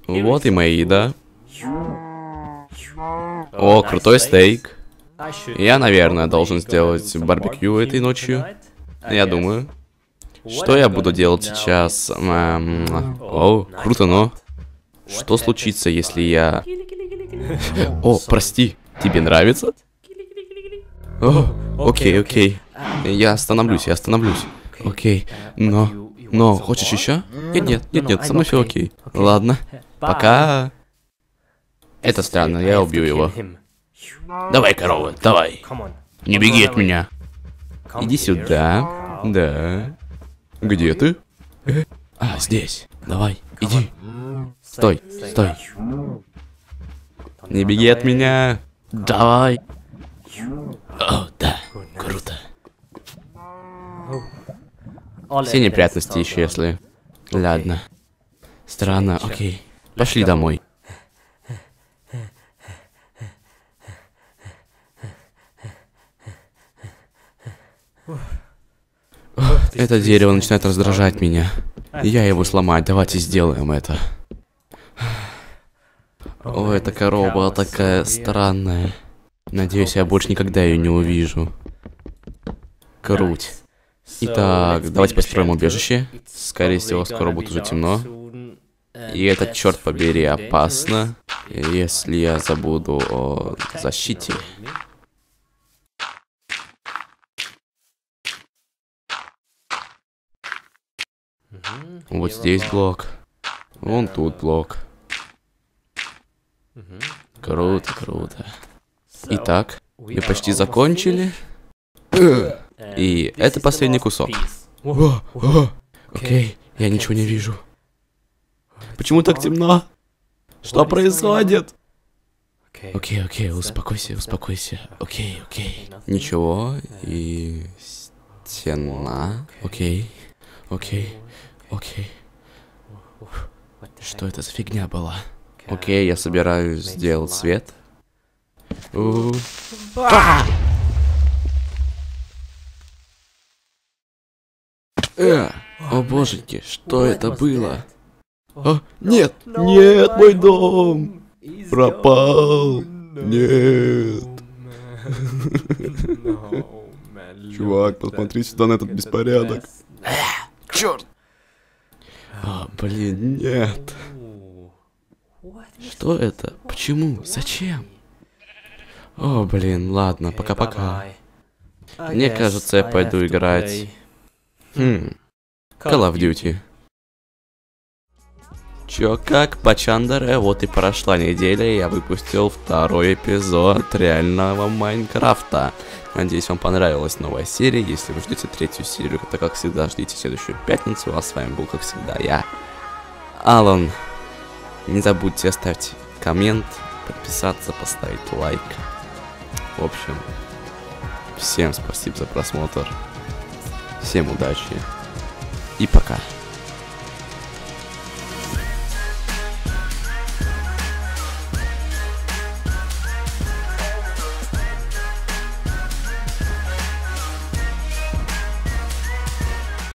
Вот и моя еда. О, крутой стейк. Я, наверное, должен сделать барбекю этой ночью. Я думаю. Что я буду делать сейчас? О, круто, но... Что случится, если я... О, прости, тебе нравится? О, окей. Я остановлюсь. Окей, но, хочешь еще? Нет, со мной все окей. Ладно, пока. Это странно, я убью его. Давай, корова, давай. Не беги от меня. Иди сюда. Да. Где ты? А, здесь. Давай, иди. Стой. Не беги от меня. Давай. О, да, круто. Все неприятности исчезли. Ладно. Странно, окей. Пошли домой. Это дерево начинает раздражать меня. Я его сломать, давайте сделаем это. О, эта корова была такая странная. Надеюсь, я больше никогда ее не увижу. Круть. Итак, давайте построим убежище. Скорее всего, скоро будет уже темно. И это, черт побери, опасно, если я забуду о защите. Вот здесь блок. Вон тут блок. Круто. Итак, мы почти закончили. И это последний кусок. Окей, я ничего не вижу. Почему так темно? Что происходит? Окей, успокойся. Окей. Ничего, и... стена. Окей. Что это за фигня была? Окей, я собираюсь сделать свет. О боженьки, что это было? Нет, мой дом пропал. Нет. Чувак, посмотри сюда на этот беспорядок. Черт. О, блин, нет. Что это? Почему? Зачем? О, блин, ладно, пока-пока. Мне кажется, я пойду играть... Call of Duty. Чё, как, Бачандере, вот и прошла неделя, и я выпустил второй эпизод реального Майнкрафта. Надеюсь, вам понравилась новая серия. Если вы ждете третью серию, то, как всегда, ждите следующую пятницу. А с вами был, как всегда, я, Алан. Не забудьте оставить коммент, подписаться, поставить лайк. В общем, всем спасибо за просмотр. Всем удачи и пока.